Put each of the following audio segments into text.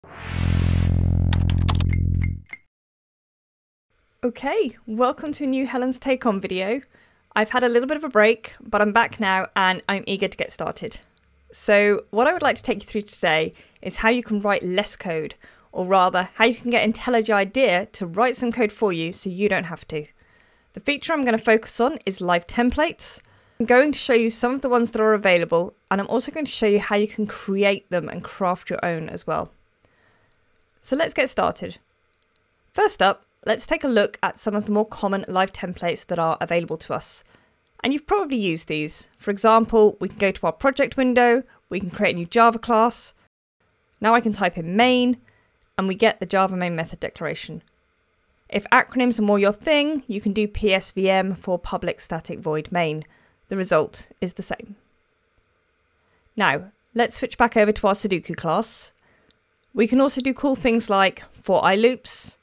Okay, welcome to a new Helen's Take On video. I've had a little bit of a break, but I'm back now and I'm eager to get started. So what I would like to take you through today is how you can write less code, or rather how you can get IntelliJ IDEA to write some code for you so you don't have to. The feature I'm going to focus on is live templates. I'm going to show you some of the ones that are available, and I'm also going to show you how you can create them and craft your own as well. So let's get started. First up, let's take a look at some of the more common live templates that are available to us. And you've probably used these. For example, we can go to our project window, we can create a new Java class. Now I can type in main, and we get the Java main method declaration. If acronyms are more your thing, you can do PSVM for public static void main. The result is the same. Now, let's switch back over to our Sudoku class. We can also do cool things like for I loops.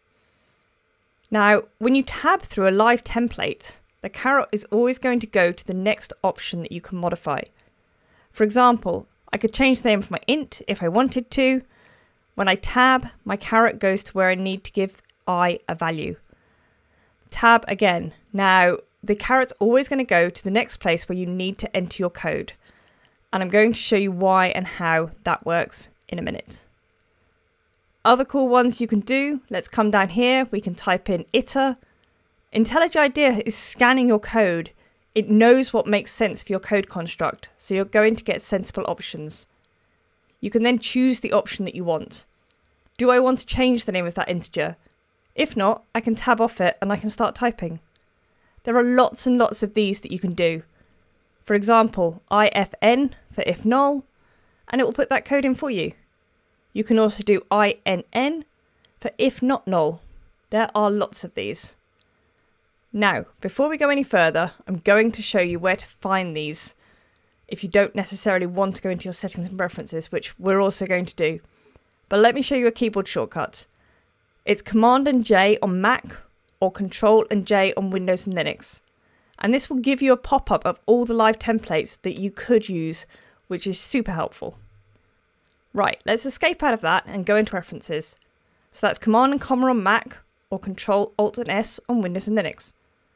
Now, when you tab through a live template, the caret is always going to go to the next option that you can modify. For example, I could change the name of my int if I wanted to. When I tab, my caret goes to where I need to give I a value. Tab again. Now, the caret's always going to go to the next place where you need to enter your code. And I'm going to show you why and how that works in a minute. Other cool ones you can do, let's come down here, we can type in iter. IntelliJ IDEA is scanning your code. It knows what makes sense for your code construct, so you're going to get sensible options. You can then choose the option that you want. Do I want to change the name of that integer? If not, I can tab off it and I can start typing. There are lots and lots of these that you can do. For example, ifn for if null, and it will put that code in for you. You can also do inn for if not null. There are lots of these. Now, before we go any further, I'm going to show you where to find these if you don't necessarily want to go into your settings and preferences, which we're also going to do. But let me show you a keyboard shortcut. It's Command and J on Mac or Control and J on Windows and Linux. And this will give you a pop-up of all the live templates that you could use, which is super helpful. Right, let's escape out of that and go into references. So that's Command and Comma on Mac or Control Alt and S on Windows and Linux.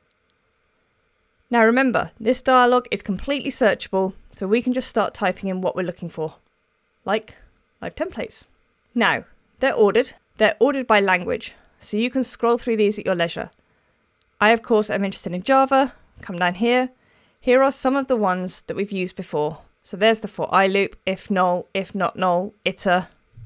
Now remember, this dialog is completely searchable, so we can just start typing in what we're looking for, like live templates. Now, they're ordered by language, so you can scroll through these at your leisure. I, of course, am interested in Java. Come down here. Here are some of the ones that we've used before. So there's the for I loop, if null, if not null, iter.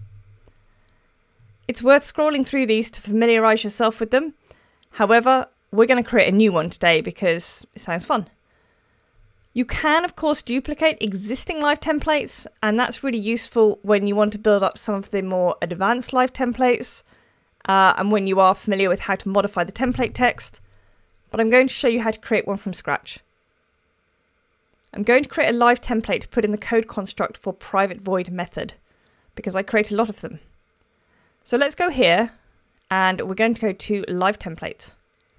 It's worth scrolling through these to familiarise yourself with them. However, we're going to create a new one today because it sounds fun. You can, of course, duplicate existing live templates, and that's really useful when you want to build up some of the more advanced live templates and when you are familiar with how to modify the template text. But I'm going to show you how to create one from scratch. I'm going to create a live template to put in the code construct for private void method because I create a lot of them. So let's go here and we're going to go to live template.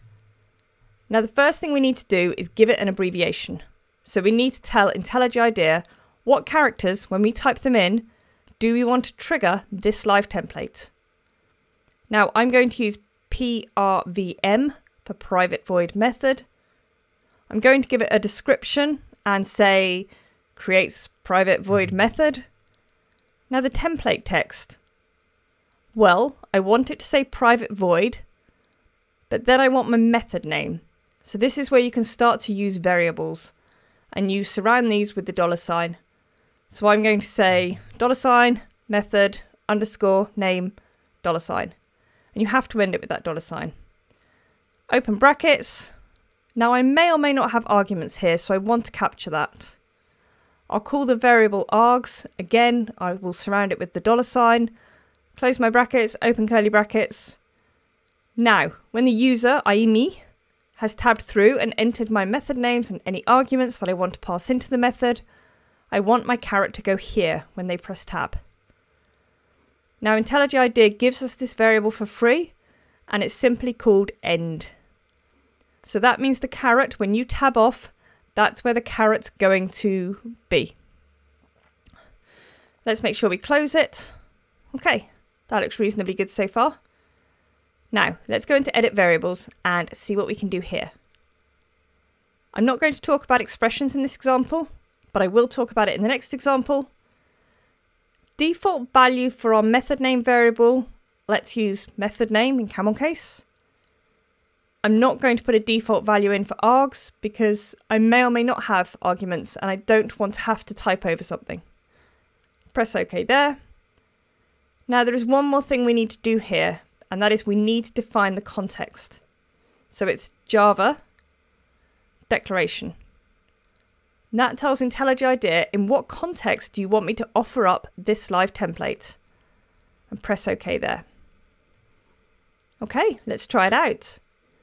Now the first thing we need to do is give it an abbreviation. So we need to tell IntelliJ IDEA what characters, when we type them in, do we want to trigger this live template. Now I'm going to use PRVM for private void method. I'm going to give it a description and say creates private void method. Now the template text. Well, I want it to say private void, but then I want my method name. So this is where you can start to use variables and you surround these with the $. So I'm going to say $, method, underscore, name, $. And you have to end it with that $. Open brackets. Now I may or may not have arguments here, so I want to capture that. I'll call the variable args. Again, I will surround it with the $. Close my brackets, open curly brackets. Now, when the user, i.e. me, has tabbed through and entered my method names and any arguments that I want to pass into the method, I want my caret to go here when they press tab. Now IntelliJ IDEA gives us this variable for free, and it's simply called end. So that means the caret, when you tab off, that's where the caret's going to be. Let's make sure we close it. Okay, That looks reasonably good so far. Now, let's go into Edit Variables and see what we can do here. I'm not going to talk about expressions in this example, but I will talk about it in the next example. Default value for our method name variable, let's use method name in camel case. I'm not going to put a default value in for args because I may or may not have arguments and I don't want to have to type over something. Press OK there. Now there is one more thing we need to do here, and that is we need to define the context. So it's Java declaration. And that tells IntelliJ IDEA in what context do you want me to offer up this live template. And press OK there. Okay, let's try it out.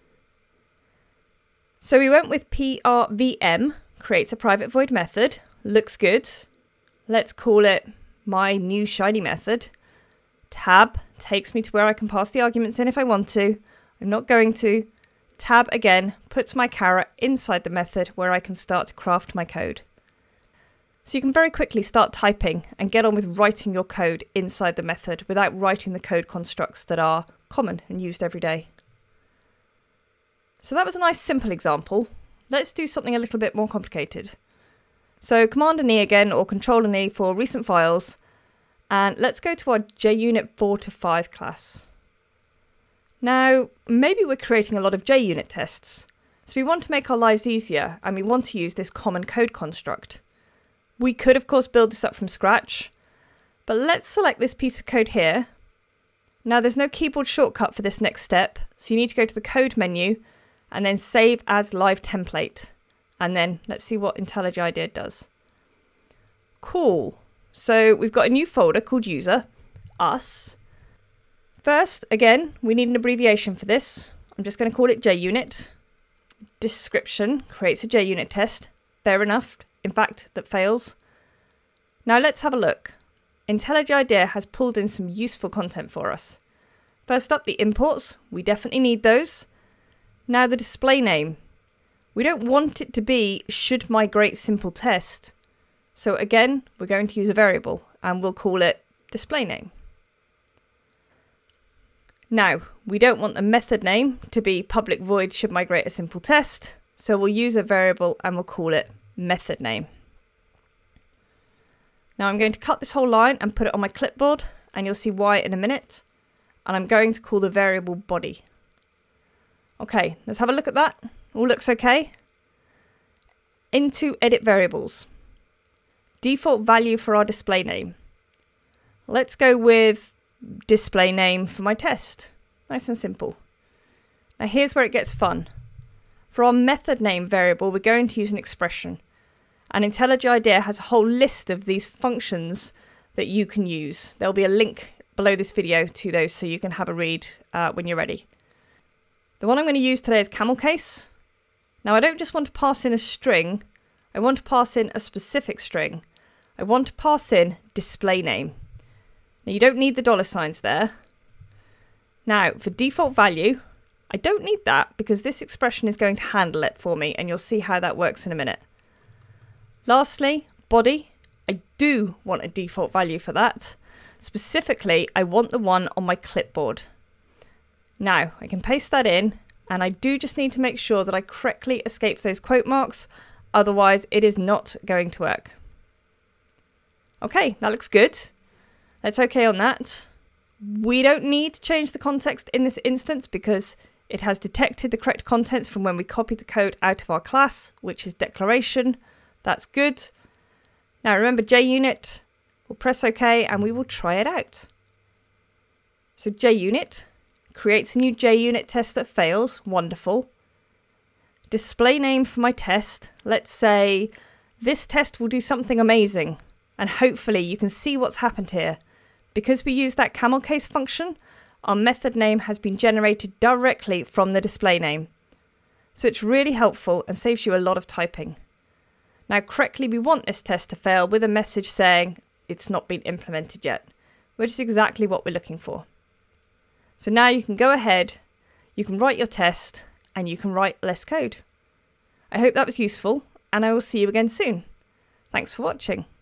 So we went with PRVM, creates a private void method, looks good. Let's call it my new shiny method. Tab takes me to where I can pass the arguments in if I want to. I'm not going to. Tab again puts my caret inside the method where I can start to craft my code. So you can very quickly start typing and get on with writing your code inside the method without writing the code constructs that are common and used every day. So that was a nice simple example. Let's do something a little bit more complicated. So Command and E again, or Control and E for recent files. And let's go to our JUnit 4 to 5 class. Now, maybe we're creating a lot of JUnit tests. So we want to make our lives easier and we want to use this common code construct. We could, of course, build this up from scratch, but let's select this piece of code here. Now, there's no keyboard shortcut for this next step, so you need to go to the code menu and then save as live template. And then let's see what IntelliJ IDEA does. Cool. So we've got a new folder called user, us. First, again, we need an abbreviation for this. I'm just going to call it JUnit. Description creates a JUnit test. Fair enough. In fact, that fails. Now let's have a look. IntelliJ IDEA has pulled in some useful content for us. First up, the imports. We definitely need those. Now the display name. We don't want it to be should migrate simple test. So again, we're going to use a variable and we'll call it display name. Now, we don't want the method name to be public void should migrate a simple test. So we'll use a variable and we'll call it method name. Now I'm going to cut this whole line and put it on my clipboard and you'll see why in a minute. And I'm going to call the variable body. Okay, let's have a look at that. All looks okay. Into edit variables. Default value for our display name. Let's go with display name for my test. Nice and simple. Now here's where it gets fun. For our method name variable, we're going to use an expression. And IntelliJ IDEA has a whole list of these functions that you can use. There'll be a link below this video to those so you can have a read when you're ready. The one I'm going to use today is camel case. Now I don't just want to pass in a string, I want to pass in a specific string. I want to pass in display name. Now you don't need the dollar signs there. Now for default value, I don't need that because this expression is going to handle it for me and you'll see how that works in a minute. Lastly, body, I do want a default value for that. Specifically, I want the one on my clipboard. Now I can paste that in and I do just need to make sure that I correctly escape those quote marks, otherwise it is not going to work. Okay, that looks good. That's okay on that. We don't need to change the context in this instance because it has detected the correct contents from when we copied the code out of our class, which is declaration. That's good. Now remember JUnit, we'll press OK and we will try it out. So JUnit creates a new JUnit test that fails. Wonderful. Display name for my test. Let's say this test will do something amazing. And hopefully you can see what's happened here. Because we use that camel case function, our method name has been generated directly from the display name. So it's really helpful and saves you a lot of typing. Now correctly, we want this test to fail with a message saying it's not been implemented yet, which is exactly what we're looking for. So now you can go ahead, you can write your test, and you can write less code. I hope that was useful, and I will see you again soon. Thanks for watching.